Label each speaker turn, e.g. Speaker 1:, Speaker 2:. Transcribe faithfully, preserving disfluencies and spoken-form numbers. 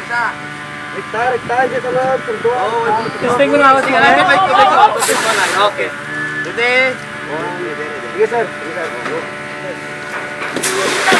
Speaker 1: Isa.
Speaker 2: Rekta, rekta, dyan ka lang. Pagduwa.
Speaker 3: Testing ko na ako.
Speaker 1: Sige, sige, wait, wait, wait. Okay. Ready?
Speaker 2: Sige, sir. Sige, sir.